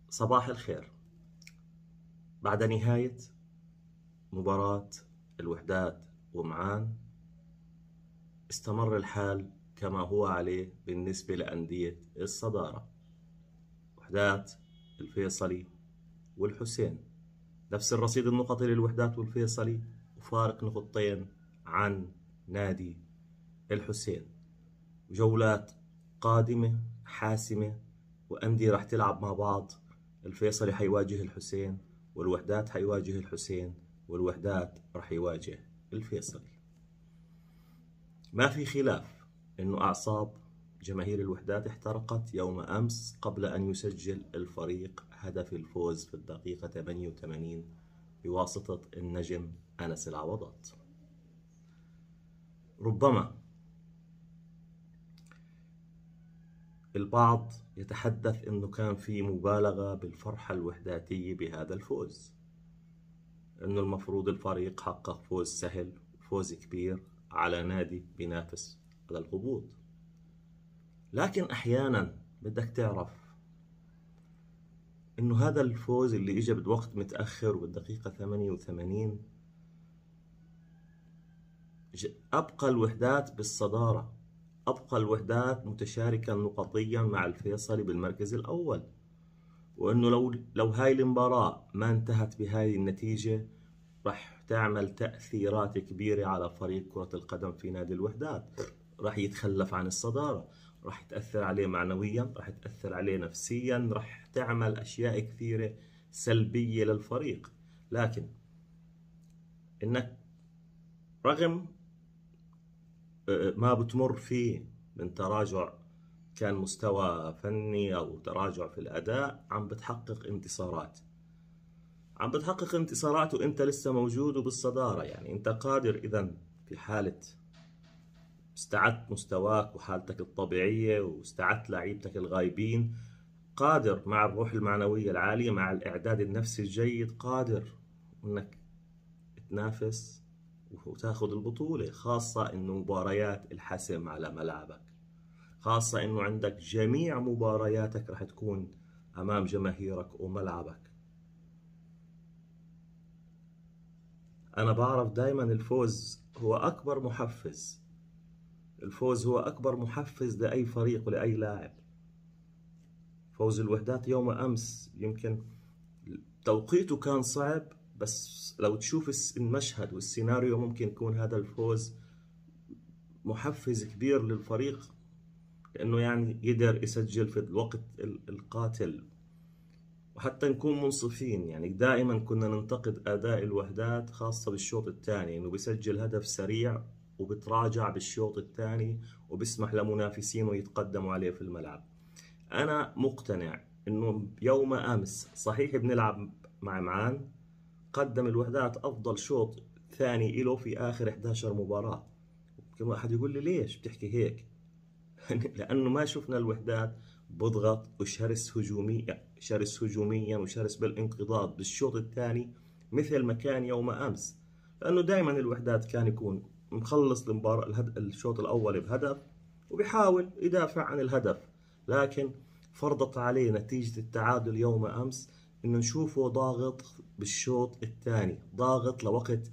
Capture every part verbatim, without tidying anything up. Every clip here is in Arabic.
صباح الخير. بعد نهاية مباراة الوحدات ومعان، استمر الحال كما هو عليه بالنسبة لأندية الصدارة. وحدات، الفيصلي والحسين نفس الرصيد النقطي للوحدات والفيصلي، وفارق نقطتين عن نادي الحسين. جولات قادمة حاسمة، وأندية راح تلعب مع بعض. الفيصلي حيواجه الحسين، والوحدات حيواجه الحسين، والوحدات راح يواجه الفيصلي. ما في خلاف إنه أعصاب جماهير الوحدات احترقت يوم أمس قبل أن يسجل الفريق هدف الفوز في الدقيقة ثمانية وثمانين بواسطة النجم أنس العوضات. ربما البعض يتحدث إنه كان في مبالغة بالفرحة الوحداتية بهذا الفوز، إنه المفروض الفريق حقق فوز سهل، فوز كبير على نادي بينافس على الهبوط. لكن أحيانا بدك تعرف إنه هذا الفوز اللي إجا بوقت متأخر وبالدقيقة ثمانية وثمانين أبقى الوحدات بالصدارة، أبقى الوحدات متشاركا نقطيا مع الفيصلي بالمركز الأول. وإنه لو لو هاي المباراة ما انتهت بهاي النتيجة راح تعمل تأثيرات كبيرة على فريق كرة القدم في نادي الوحدات. راح يتخلف عن الصدارة، راح تأثر عليه معنويا، راح تأثر عليه نفسيا، راح تعمل أشياء كثيرة سلبية للفريق. لكن إنك رغم ما بتمر فيه من تراجع كان مستوى فني أو تراجع في الأداء، عم بتحقق انتصارات عم بتحقق انتصارات وانت لسه موجود وبالصدارة. يعني انت قادر إذن في حالة استعدت مستواك وحالتك الطبيعية واستعدت لعيبتك الغايبين، قادر مع الروح المعنوية العالية مع الإعداد النفسي الجيد، قادر انك تنافس وتاخذ البطولة. خاصة انه مباريات الحسم على ملعبك، خاصة انه عندك جميع مبارياتك رح تكون امام جماهيرك وملعبك. أنا بعرف دايما الفوز هو أكبر محفز، الفوز هو أكبر محفز لأي فريق ولأي لاعب. فوز الوحدات يوم أمس يمكن توقيته كان صعب، بس لو تشوف المشهد والسيناريو ممكن يكون هذا الفوز محفز كبير للفريق، لأنه يعني قدر يسجل في الوقت القاتل. وحتى نكون منصفين، يعني دائما كنا ننتقد أداء الوحدات خاصة بالشوط الثاني، إنه بيسجل هدف سريع وبتراجع بالشوط الثاني وبيسمح لمنافسينه يتقدموا عليه في الملعب. أنا مقتنع إنه يوم أمس صحيح بنلعب مع معان، قدم الوحدات أفضل شوط ثاني إله في آخر إحدى عشرة مباراة. ممكن واحد يقول لي ليش بتحكي هيك؟ لأنه ما شفنا الوحدات بضغط وشرس هجوميا شرس هجوميا وشرس بالانقضاض بالشوط الثاني مثل ما كان يوم أمس. لأنه دائما الوحدات كان يكون مخلص المباراة الشوط الأول بهدف وبيحاول يدافع عن الهدف، لكن فرضت عليه نتيجة التعادل يوم أمس إنه نشوفه ضاغط بالشوط الثاني، ضاغط لوقت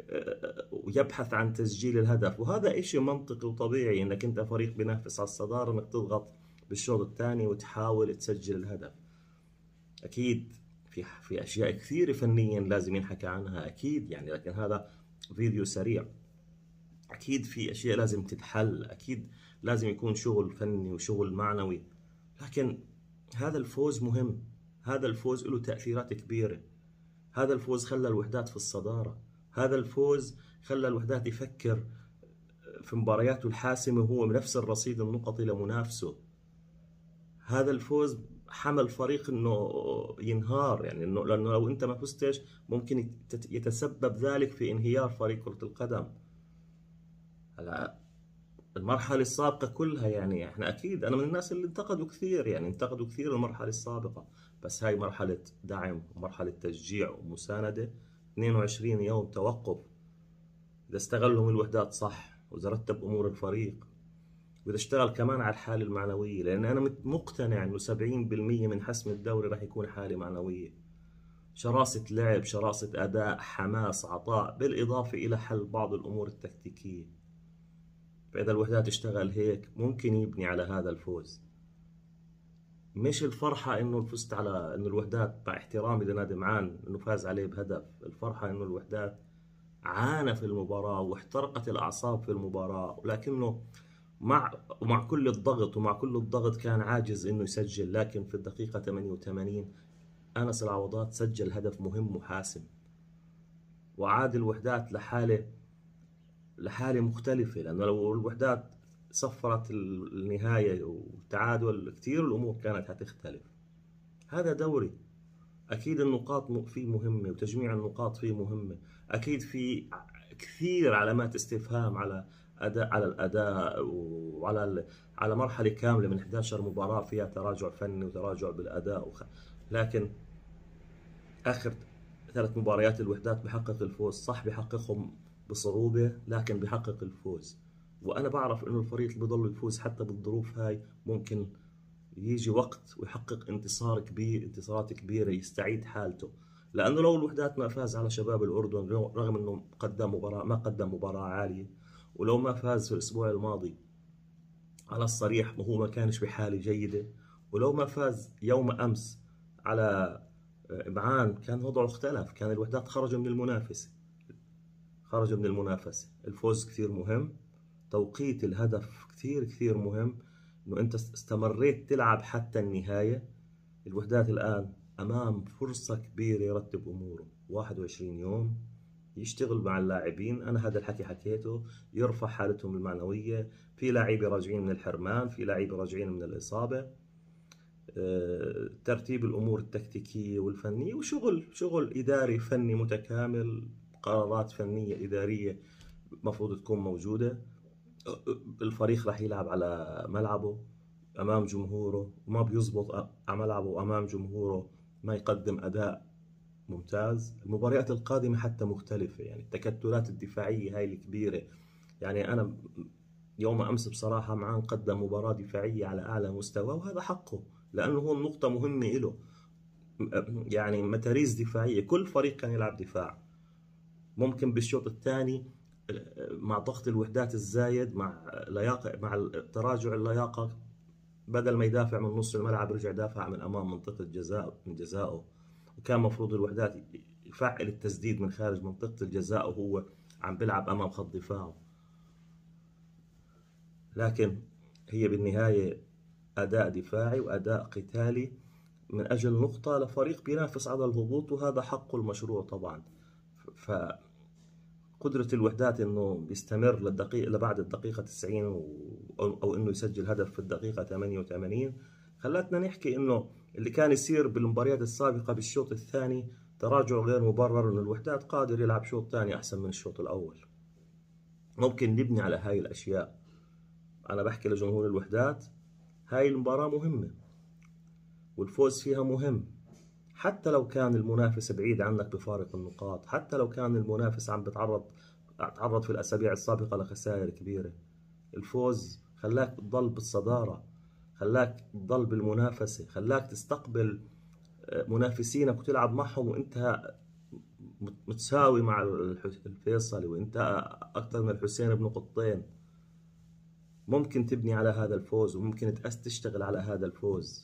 ويبحث عن تسجيل الهدف. وهذا إشي منطقي وطبيعي، إنك أنت فريق بينافس على الصدارة إنك تضغط بالشوط الثاني وتحاول تسجل الهدف. أكيد في في أشياء كثيرة فنيا لازم ينحكى عنها أكيد، يعني لكن هذا فيديو سريع. أكيد في أشياء لازم تتحل، أكيد لازم يكون شغل فني وشغل معنوي، لكن هذا الفوز مهم، هذا الفوز له تأثيرات كبيرة. هذا الفوز خلى الوحدات في الصدارة، هذا الفوز خلى الوحدات يفكر في مبارياته الحاسمة وهو بنفس الرصيد النقطي لمنافسه. هذا الفوز حمل فريق انه ينهار، يعني انه لانه لو انت ما فزتش ممكن يتسبب ذلك في انهيار فريق كرة القدم. هلا المرحلة السابقة كلها، يعني احنا اكيد انا من الناس اللي انتقدوا كثير، يعني انتقدوا كثير المرحلة السابقة، بس هاي مرحلة دعم ومرحلة تشجيع ومساندة. اثنين وعشرين يوم توقف، إذا استغلهم الوحدات صح وإذا رتب أمور الفريق بدي اشتغل كمان على الحالة المعنوية، لأن أنا مقتنع إنه سبعين بالمية من حسم الدوري راح يكون حالة معنوية. شراسة لعب، شراسة أداء، حماس، عطاء، بالإضافة إلى حل بعض الأمور التكتيكية. فإذا الوحدات اشتغل هيك ممكن يبني على هذا الفوز. مش الفرحة إنه فزت على إنه الوحدات، مع احترامي لنادي معان إنه فاز عليه بهدف، الفرحة إنه الوحدات عانى في المباراة واحترقت الأعصاب في المباراة، ولكنه مع ومع كل الضغط ومع كل الضغط كان عاجز إنه يسجل. لكن في الدقيقة ثمانية وثمانين أنس العوضات سجل هدف مهم وحاسم، وعاد الوحدات لحالة لحالة مختلفة. لأنه لو الوحدات صفرت النهاية والتعادل كتير الأمور كانت هتختلف. هذا دوري، أكيد النقاط فيه مهمة وتجميع النقاط فيه مهمة. أكيد في كثير علامات استفهام على أداء على الأداء وعلى على مرحلة كاملة من إحدى عشرة مباراة فيها تراجع فني وتراجع بالأداء وخ... لكن آخر ثلاث مباريات الوحدات بحقق الفوز. صح بحققهم بصعوبة لكن بحقق الفوز. وأنا بعرف إنه الفريق اللي بيضل يفوز حتى بالظروف هاي ممكن يجي وقت ويحقق انتصار كبير، انتصارات كبيرة، يستعيد حالته. لأنه لو الوحدات ما فاز على شباب الأردن رغم إنه قدم مباراة ما قدم مباراة عالية، ولو ما فاز في الأسبوع الماضي على الصريح وهو ما كانش بحالة جيدة، ولو ما فاز يوم أمس على معان كان وضعه اختلف، كان الوحدات خرج من المنافسة خرج من المنافسة. الفوز كثير مهم، توقيت الهدف كثير كثير مهم، إنه أنت استمريت تلعب حتى النهاية. الوحدات الآن أمام فرصة كبيرة يرتب أموره، واحد وعشرين يوم يشتغل مع اللاعبين. أنا هذا الحكي حكيته، يرفع حالتهم المعنوية. في لاعبين راجعين من الحرمان، في لاعبين راجعين من الإصابة، أه، ترتيب الأمور التكتيكية والفنية، وشغل شغل إداري فني متكامل، قرارات فنية إدارية مفروض تكون موجودة. الفريق راح يلعب على ملعبه أمام جمهوره، وما بيزبط على ملعبه أمام جمهوره ما يقدم أداء ممتاز. المباريات القادمة حتى مختلفة، يعني التكتلات الدفاعية هاي الكبيرة. يعني أنا يوم أمس بصراحة معان قدم مباراة دفاعية على أعلى مستوى، وهذا حقه لأنه هو النقطة مهمة إله. يعني متاريس دفاعية، كل فريق كان يلعب دفاع. ممكن بالشوط الثاني مع ضغط الوحدات الزايد، مع لياقة، مع تراجع اللياقة، بدل ما يدافع من نص الملعب رجع دافع من أمام منطقة جزاء من جزائه. وكان مفروض الوحدات يفعل التسديد من خارج منطقة الجزاء وهو عم بيلعب أمام خط دفاعه. لكن هي بالنهاية أداء دفاعي وأداء قتالي من أجل نقطة لفريق بينافس على الهبوط، وهذا حقه المشروع طبعا. فقدرة الوحدات إنه يستمر للدقيقة لبعد الدقيقة تسعين و... أو إنه يسجل هدف في الدقيقة ثمانية وثمانين خلتنا نحكي إنه اللي كان يصير بالمباريات السابقة بالشوط الثاني تراجع غير مبرر، إنه الوحدات قادر يلعب شوط ثاني أحسن من الشوط الأول. ممكن نبني على هاي الأشياء. أنا بحكي لجمهور الوحدات هاي المباراة مهمة والفوز فيها مهم، حتى لو كان المنافس بعيد عنك بفارق النقاط، حتى لو كان المنافس عم بتعرض تعرض في الأسابيع السابقة لخسائر كبيرة. الفوز خلاك تضل بالصدارة، خلاك تضل بالمنافسة، خلاك تستقبل منافسينك وتلعب معهم وانت متساوي مع الفيصلي، وانت أكثر من الحسين بنقطتين. ممكن تبني على هذا الفوز وممكن تشتغل على هذا الفوز.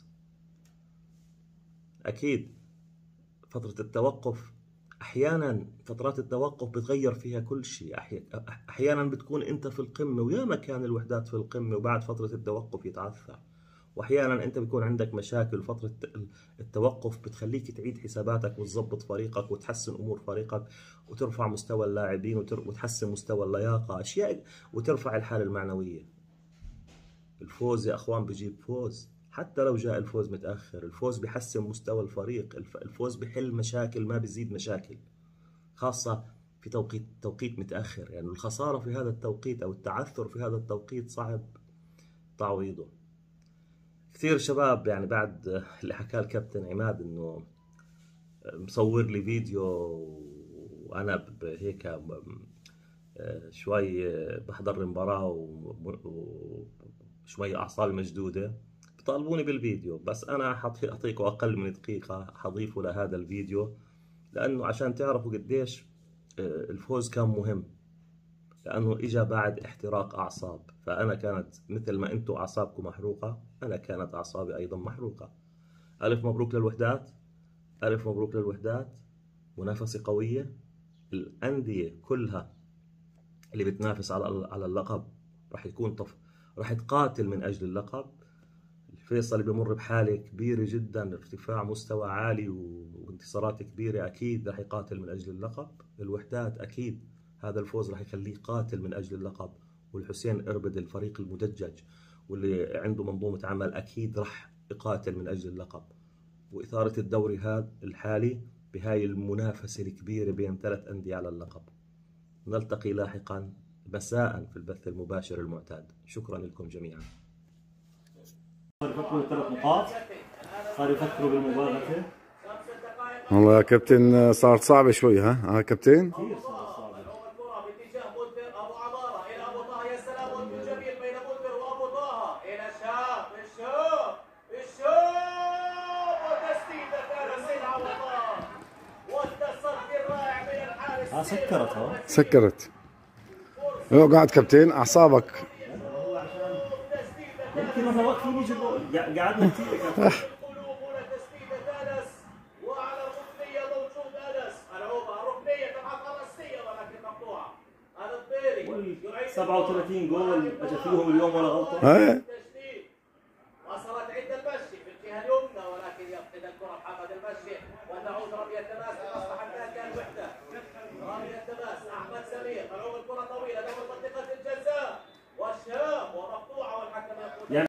أكيد فترة التوقف أحيانا فترات التوقف بتغير فيها كل شيء. أحيانا بتكون أنت في القمة ويا ما كان الوحدات في القمة وبعد فترة التوقف يتعثر، وأحيانا أنت بيكون عندك مشاكل. فترة التوقف بتخليك تعيد حساباتك وتظبط فريقك وتحسن أمور فريقك وترفع مستوى اللاعبين وتحسن مستوى اللياقة، أشياء، وترفع الحالة المعنوية. الفوز يا أخوان بيجيب فوز، حتى لو جاء الفوز متأخر. الفوز بيحسن مستوى الفريق، الفوز بيحل مشاكل ما بيزيد مشاكل، خاصة في توقيت توقيت متأخر. يعني الخسارة في هذا التوقيت أو التعثر في هذا التوقيت صعب تعويضه. كثير شباب يعني بعد اللي حكاه الكابتن عماد إنه مصور لي فيديو وأنا هيك شوي بحضر المباراة شوي اعصابي مشدوده بطالبوني بالفيديو، بس انا حاعطيكم اقل من دقيقه حضيفه لهذا الفيديو، لانه عشان تعرفوا قديش الفوز كان مهم، لانه اجى بعد احتراق اعصاب. فانا كانت مثل ما انتم اعصابكم محروقه، انا كانت اعصابي ايضا محروقه. الف مبروك للوحدات، الف مبروك للوحدات. منافسه قويه، الانديه كلها اللي بتنافس على على اللقب راح يكون طف راح تقاتل من اجل اللقب. الفيصلي بمر بحاله كبيره جدا، ارتفاع مستوى عالي وانتصارات كبيره، اكيد راح يقاتل من اجل اللقب. الوحدات اكيد هذا الفوز راح يخليه قاتل من اجل اللقب. والحسين اربد الفريق المدجج واللي عنده منظومه عمل اكيد راح يقاتل من اجل اللقب. واثاره الدوري هذا الحالي بهاي المنافسه الكبيره بين ثلاث انديه على اللقب. نلتقي لاحقا مساء في البث المباشر المعتاد. شكرا لكم جميعا. صار يفكروا بالثلاث نقاط، صار يفكروا بالمباغته. والله يا كابتن صارت صعبة شوي. ها ها كابتن؟ كثير صارت صعبة. باتجاه مدبر ابو عمارة الى ابو طه، يا سلام وقت جميل بين مدبر وابو طه الى شاب الشوب الشوب وتسديدة كانت من ابو طه والتصدي الرائع من الحارس. اه سكرت ها سكرت. لو قاعد كابتن اعصابك يمكن مثلا وقت يجي جول قعدنا كثير يا كابتن. سبعة وثلاثين جول اجى فيهم اليوم ولا غلطه.